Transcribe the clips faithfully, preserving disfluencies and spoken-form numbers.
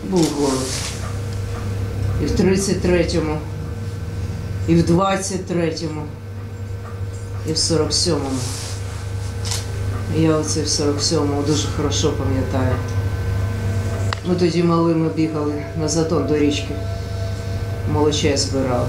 був голод. І в тридцять третьому, і в двадцять третьому, і в сорок сьомому. Я оце в сорок сьомому дуже хорошо пам'ятаю. Ми тоді малими бігали на затон до річки, молочай збирали.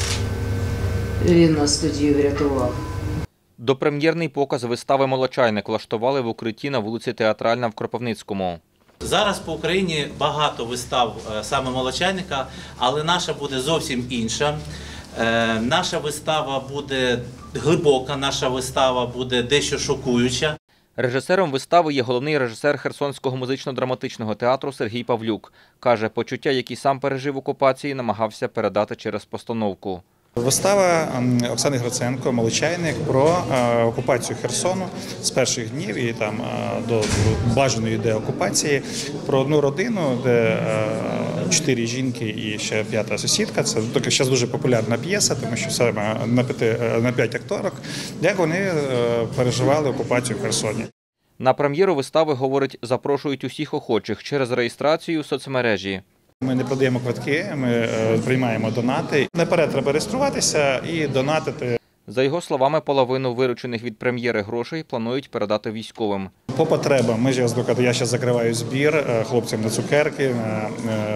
Він нас тоді врятував. Допрем'єрний показ вистави «Молочайник» влаштували в укритті на вулиці Театральна в Кропивницькому. Зараз по Україні багато вистав саме «Молочайника», але наша буде зовсім інша. Наша вистава буде глибока, наша вистава буде дещо шокуюча. Режисером вистави є головний режисер Херсонського музично-драматичного театру Сергій Павлюк. Каже, почуття, які сам пережив в окупації, намагався передати через постановку. Вистава Оксани Гриценко «Молочайник» про окупацію Херсону з перших днів і там до бажаної деокупації, про одну родину, де чотири жінки і ще п'ята сусідка. Це зараз дуже популярна п'єса, тому що саме на п'ять, на п'ять акторок, як вони переживали окупацію в Херсоні. На прем'єру вистави, говорить, запрошують усіх охочих через реєстрацію в соцмережі. Ми не продаємо квитки, ми приймаємо донати. Наперед треба реєструватися і донатити. За його словами, половину виручених від прем'єри грошей планують передати військовим. По потребам, ми зараз, я зараз закриваю збір хлопцям на цукерки, на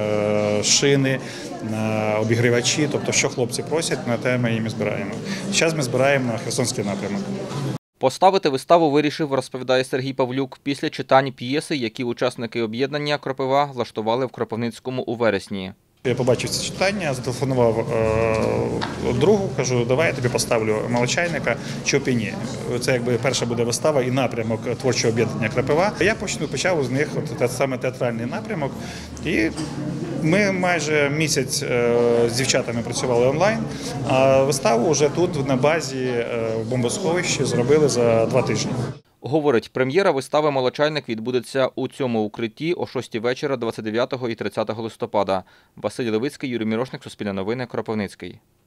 шини, на обігрівачі, тобто що хлопці просять, на те ми їм збираємо. Зараз ми збираємо на Херсонський напрямок. Поставити виставу вирішив, розповідає Сергій Павлюк, після читань п'єси, які учасники об'єднання «Кропива» влаштували в Кропивницькому у вересні. Я побачив це читання, зателефонував е, другу, кажу, давай я тобі поставлю «Молочайника» чи «Опіні». Це якби перша буде вистава і напрямок творчого об'єднання «Кропива». Я почну, почав з них от, саме театральний напрямок. І ми майже місяць е, з дівчатами працювали онлайн, а виставу вже тут на базі е, в бомбосховищі зробили за два тижні. Говорить, прем'єра вистави «Молочайник» відбудеться у цьому укритті о шостій вечора двадцять дев'ятого і тридцятого листопада. Василь Левицький, Юрій Мірошник, Суспільне новини, Кропивницький.